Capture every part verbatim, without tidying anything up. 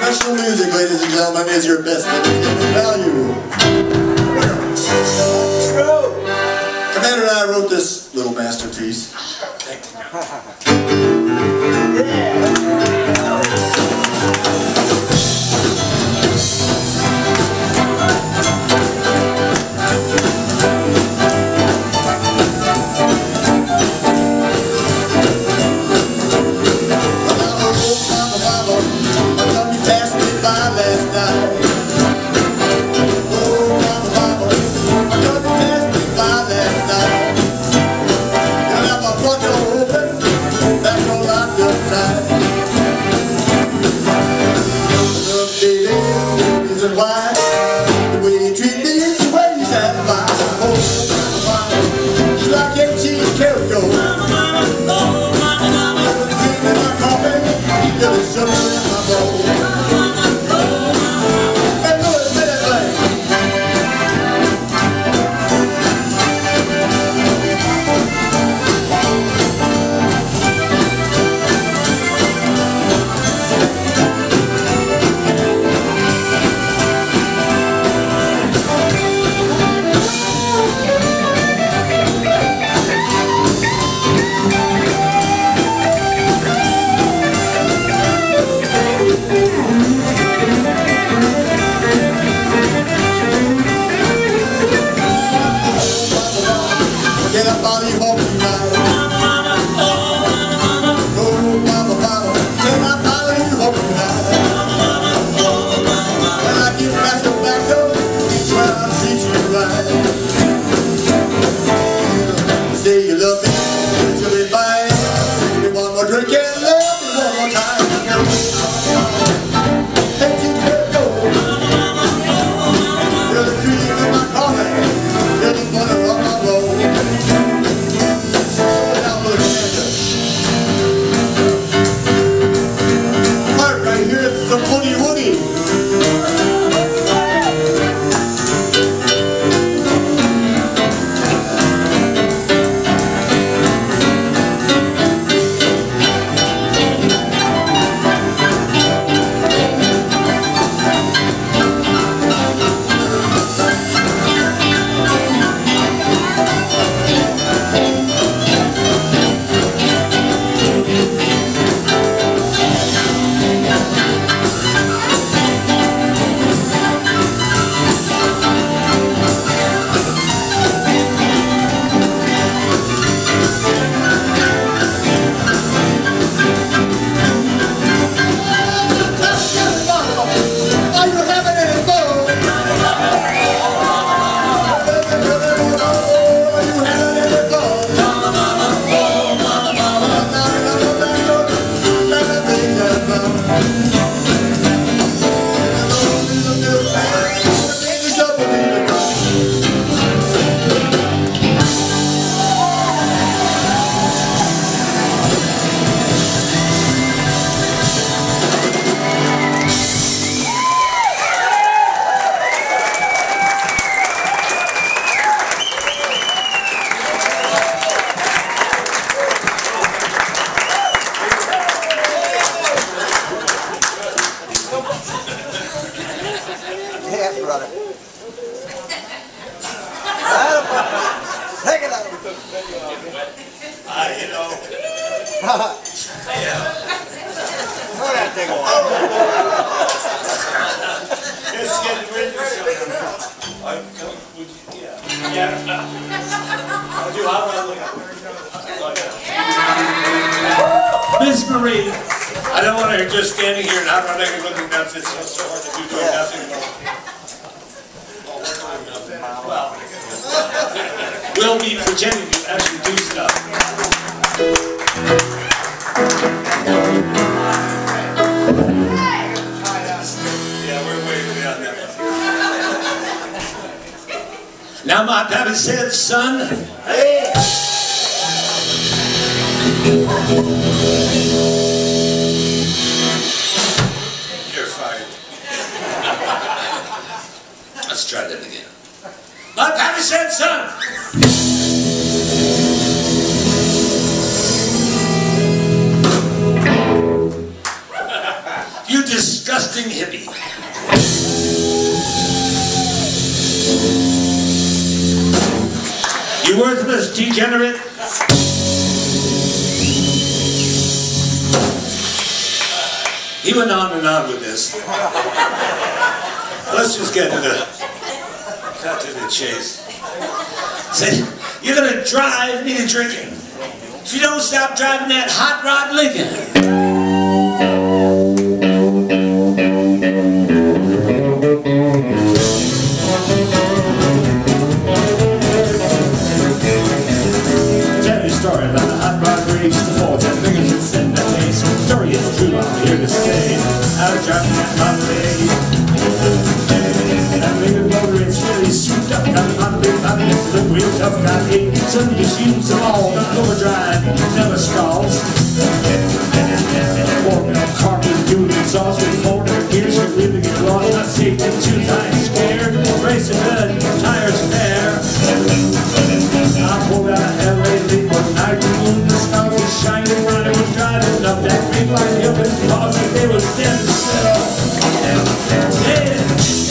Professional music, ladies and gentlemen, is your best value. Commander and I wrote this little masterpiece. Miss Marie, I don't want her just standing here not running and looking down. It's so, so hard to do nothing. Well, we'll be pretending to actually do stuff. Yeah, we're way beyond that one. Now my daddy said, son, hey. You're fired. Let's try that again. My daddy said, son. You disgusting hippie. You worthless degenerate. He went on and on with this. Let's just get to the, cut to the chase. Say, you're gonna drive me to drinking. If you don't stop driving that hot rod Lincoln. Tell you a story about the hot rod race, the forge and fingers that set the pace. The story is true, I'm here to say. I was driving that Model A. That Lincoln motor, it's really souped up. Got a Model A, Model A, it's a real tough. Got eight, some machines them all. Got overdrive, never stalls. Four-wheel carpet, dual exhaust with four different gears. You really get lost. Not safety, too tight, scared. Racing good, tires fair. I pulled out of L A late one night. The moon, the stars were shining when I was driving up that green-line hill. His paws like they was dead to sell. Yeah.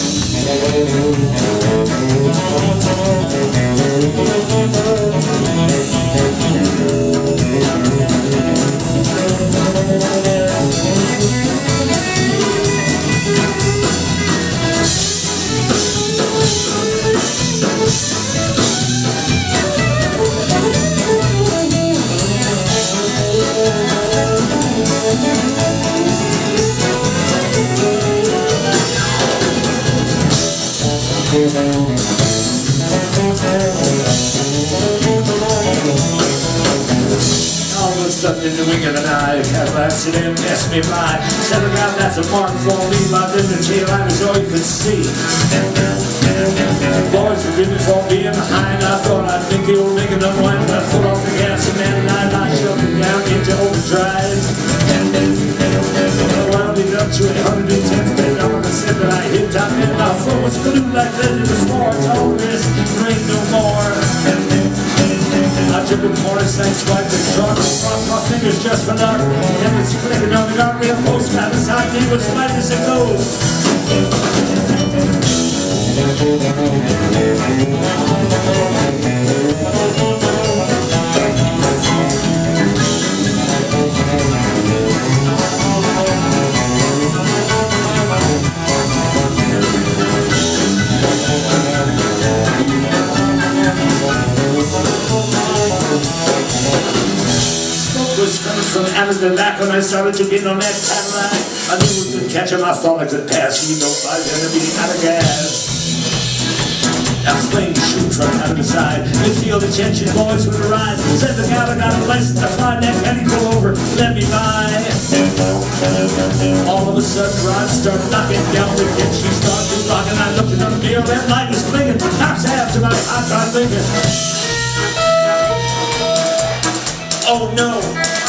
All of a sudden in the wink of an eye, a Cadillac sedan passed me by. Said, look out, that's a mark for me. My business tail light was all you could see. The boys were really for being behind. I thought I'd make the old Lincoln unwind, but I pulled off the gas and man and I knocked up and down into overdrive. I wound it up to a hundred and ten feet. I'm gonna say that I hit top end. My foot was glued like lead to the floor. It's all this, rain no more. I took a Morris and swiped the truck. Crossed my fingers just for luck. And it's clicking on the guardrail post. Got beside me was light as it goes. Was coming from out of the back when I started to get on that Cadillac. I knew we could catch him, I thought I could pass. You know, I was gonna be out of gas. Now flame shoots right out of the side. You feel the tension, boys, with the ride. Said the gal, I got a license to fly that penny, pull over, let me by. All of a sudden, Rod started knocking down the ditch. She started rocking. I looked in the mirror, that light was blinking. Cops after my hot rod Lincoln. Oh no!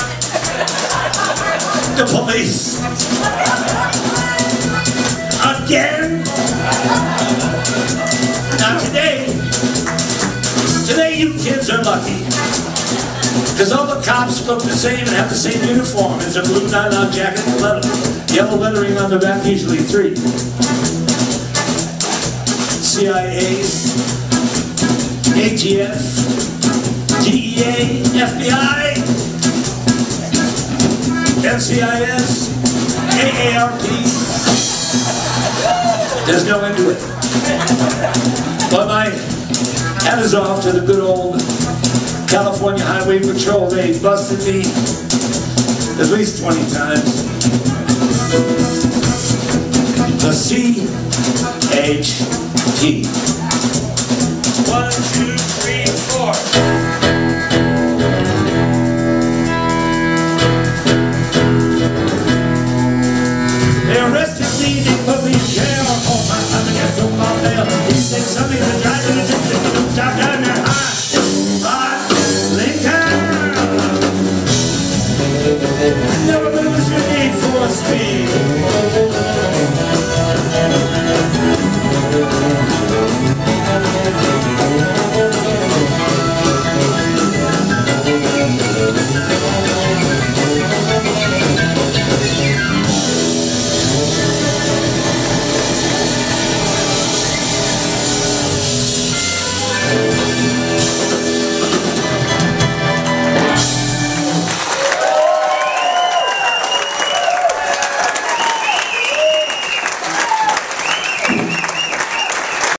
The police! Again? Now today, today you kids are lucky. Because all the cops look the same and have the same uniform. It's a blue nylon jacket and leather. Yellow lettering on the back, usually three. C I A, A T F, D E A, F B I, N C I S, A A R P. There's no end to it. But my hat is off to the good old California Highway Patrol. They busted me at least twenty times. The C H T. One, two.